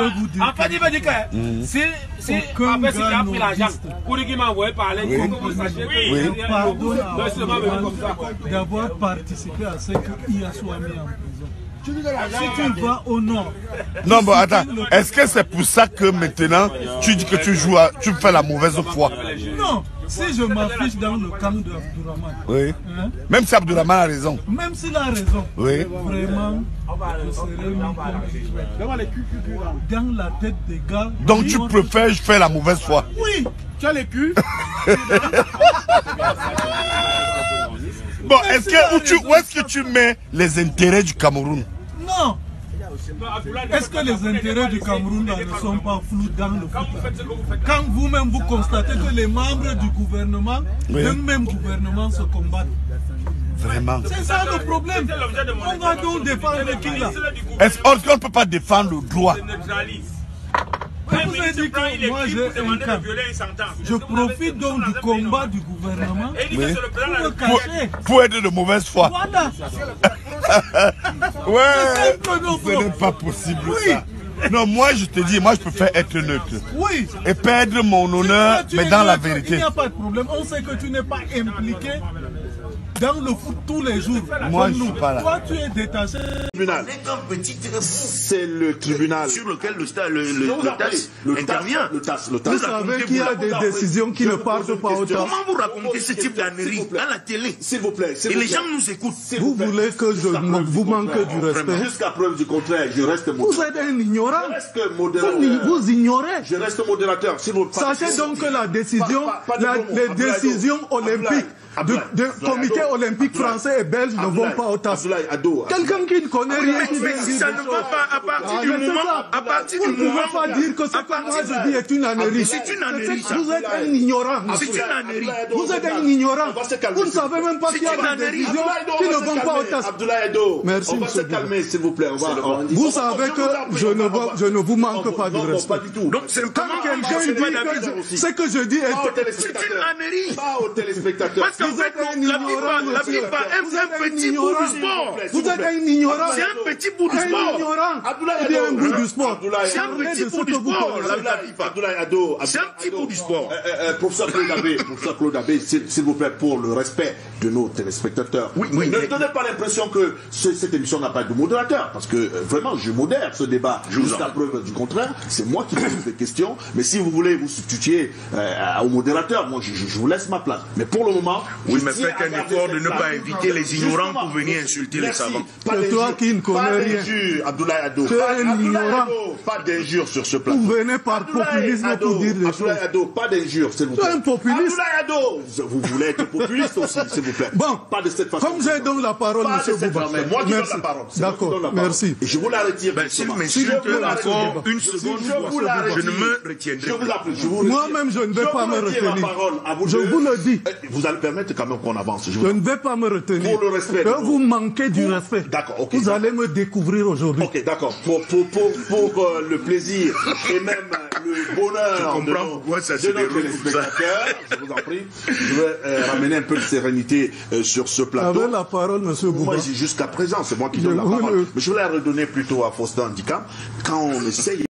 vous dire. En fait, il veut dire que si après, il a pris l'argent pour dire qu'il m'a envoyé parler, il faut que vous sachiez que pardon d'avoir participé à ce qu'il soit mis en prison. Si tu vas au nord. Non, bon, attends. Est-ce que c'est pour ça que maintenant tu dis que tu joues, tu fais la mauvaise foi? Non. Si je m'affiche dans le camp d'Abdourahmane, oui. Hein? Même si Abdourahmane a raison. Même s'il a raison, oui. Vraiment, je serais mis dans la tête des gars. Donc tu préfères faire la mauvaise foi? Oui. Tu as les culs. Bon, où est-ce que tu mets les intérêts du Cameroun? Non. Est-ce que les intérêts du Cameroun ne sont pas flous dans le foot? Quand vous-même vous constatez que les membres du gouvernement, le même gouvernement se combattent. Vraiment. C'est ça le problème. On va donc défendre qui là? Est-ce qu'on ne peut pas défendre le droit? Je vous ai dit que moi j'ai un camp. Je profite donc du combat du gouvernement pour me cacher. Pour être de mauvaise foi. Voilà. Ouais, ce n'est pas possible ça. Non, moi je te dis, moi je préfère être neutre. Oui. Et perdre mon honneur, mais dans la vérité. Il n'y a pas de problème. On sait que tu n'es pas impliqué dans le foot tous les jours. Moi je ne suis pas là. Toi tu es détaché. C'est le tribunal sur lequel le TAS intervient. Vous savez qu'il y a des décisions qui ne partent pas au TAS. Comment vous racontez ce type d'annerie à la télé? S'il vous plaît. Et les gens nous écoutent. Vous voulez que je vous manque du respect? Jusqu'à preuve du contraire, je reste modérateur. Vous êtes un ignorant. Vous ignorez. Je reste modérateur. Sachez donc que la décision, les décisions olympiques du comité olympique français et belge ne vont pas au TAS. Quelqu'un qui ne connaît rien qui vient dire ça ne va pas à partir du moment. Vous ne pouvez pas dire que ce que moi je dis est une annerie. C'est une annerie. Vous êtes un ignorant. C'est une annerie. Vous êtes un ignorant. Vous ne savez même pas qu'il y a des décisions qui ne vont pas au TAS. Merci, on va se calmer, s'il vous plaît. Vous savez que je ne vous manque pas de respect. Donc c'est quand quelqu'un dit que ce que je dis c'est une annerie. Pas aux téléspectateurs. Vous êtes un ignorant. La FIFA aime un petit bout du sport. Vous êtes un ignorant. C'est un petit bout du sport. Un ignorant. Il y a un bout du sport. C'est un petit bout du sport. C'est un petit bout du sport. Professeur Claude Abbé, s'il vous plaît, pour le respect de nos téléspectateurs. Oui. Ne donnez pas l'impression que cette émission n'a pas de modérateur, parce que vraiment, je modère ce débat jusqu'à preuve du contraire. C'est moi qui pose des questions. Mais si vous voulez vous substituer au modérateur, moi, je vous laisse ma place. Mais pour le moment, oui, mais faites un effort de ne pas inviter les ignorants pour venir insulter les savants. C'est toi qui ne connais rien. Abdoulaye Ado. Tu es un ignorant. Pas d'injures sur ce plateau. Vous venez par populisme pour dire des choses. Abdoulaye Ado, pas d'injures, s'il vous plaît. Tu es un populiste. Abdoulaye Ado, vous voulez être populiste aussi, s'il vous plaît. Bon, pas de cette façon. Comme j'ai donc la parole, monsieur Bouba. Moi qui donne la parole. D'accord, merci. Et je vous la retire. S'il m'insulte encore une seconde, je ne me retiendrai pas. Moi-même, je ne vais pas me retenir. Je vous le dis. Vous allez permettre quand même qu'on avance. Je ne vais pas me retenir. Pour le respect. Vous manquez du respect. D'accord, ok. Vous allez me découvrir aujourd'hui. Ok, d'accord. Pour le plaisir et même le bonheur de nos téléspectateurs, je vous en prie, je vais ramener un peu de sérénité sur ce plateau. Avec la parole, monsieur Bouba. Moi, jusqu'à présent, c'est moi qui donne la parole. Mais je vais la redonner plutôt à Faustin Ndika. Quand on essaye